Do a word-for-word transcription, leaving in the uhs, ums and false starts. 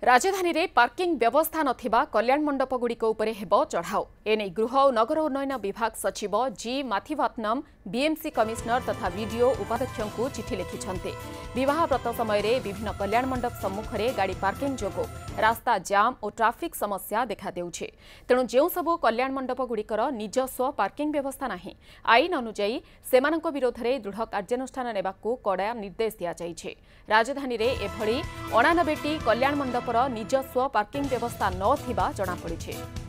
राजधानी रे पार्किंग व्यवस्था नथिबा कल्याण मंडप गुड़िक उपरे हेबो चढ़ाऊ एने गृह और नगर उन्नयन विभाग सचिव जी माथिवात्नम बीएमसी कमिशनर तथा वीडियो उपाध्यक्ष चिठी लिखिछन्ते। विवाह व्रत समय रे विभिन्न कल्याण मंडप सम्मुख रे गाड़ी पार्किंग जोगो रास्ता जाम और ट्राफिक समस्या देखा देउछे। तेणु जेउ सबु कल्याण मंडप गुड़िकर निजस्व पार्किंग व्यवस्था नाही आईन अनुଯାयी सेमानक विरोध रे दृढ़ कार्यानुष्ठान नेबाकू कड़ा निर्देश दिया जाइछे। राजधानी रे एभली अणानबेटी कल्याण मंडपर निजस्व पार्किंग व्यवस्था नथिबा जଣା पड़िछे।